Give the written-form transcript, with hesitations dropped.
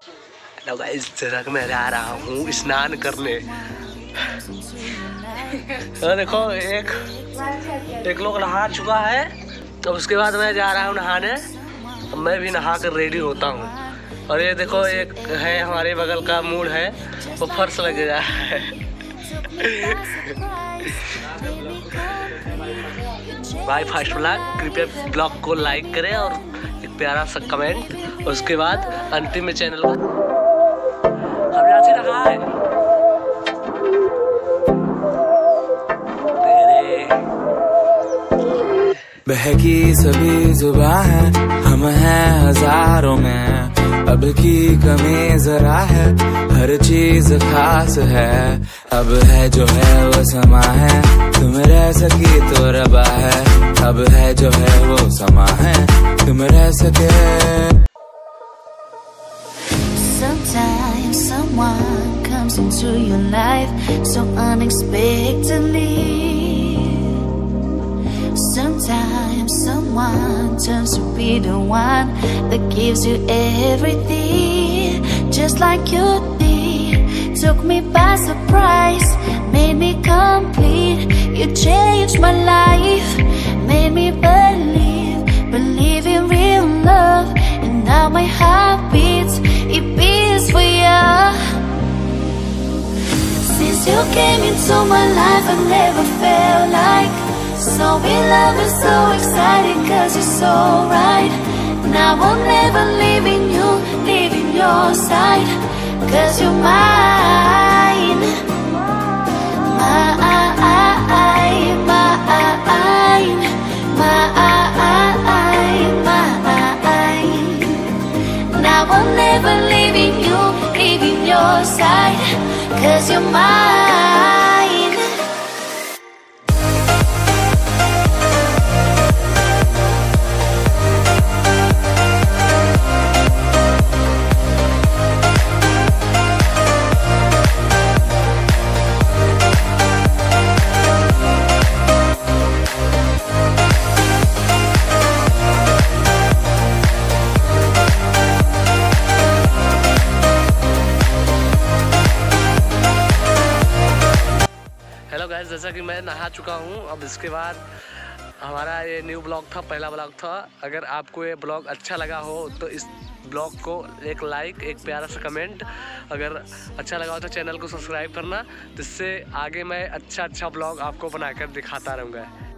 Hello guys, जरा मैं जा रहा हूँ स्नान करने। तो देखो एक लोग नहा चुका है, तो उसके बाद मैं जा रहा हूँ नहाने। मैं भी नहा कर रेडी होता हूँ। और ये देखो एक है हमारे बगल का मूड है, वो फर्श लग रहा है। भाई फर्स्ट ब्लॉग, कृपया ब्लॉग को लाइक करें और एक प्यारा सा कमेंट। उसके बाद अंतिम में चैनल को हम यहाँ से रखा है। बहकी सभी जुबां है, हम हैं हजारों में। अब की कमी जरा है, हर चीज खास है। अब है जो है वो समा है, तुम रह सकी तो रबा है। अब है जो है वो समा है, तुम रह सके। Sometimes someone comes into your life so unexpectedly. Sometimes someone turns to be the one that gives you everything, just like you did. Took me by surprise, made me complete. You changed my life, made me believe in real love. And now my heart beats, it beats for you. Since you came into my life, I never felt like so in love and so excited, 'cause you're so right. Now I'll never leaving you, leaving your side, 'cause you're mine. Mine, mine, mine. Now I'll never leaving you, leaving your side, 'cause you're mine. Hello guys, जैसा कि मैं नहा चुका हूँ। अब इसके बाद हमारा ये न्यू ब्लॉग था, पहला ब्लॉग था। अगर आपको ये ब्लॉग अच्छा लगा हो तो इस ब्लॉग को एक लाइक, एक प्यारा सा कमेंट। अगर अच्छा लगा हो तो चैनल को सब्सक्राइब करना, जिससे आगे मैं अच्छा ब्लॉग आपको बनाकर दिखाता रहूँगा।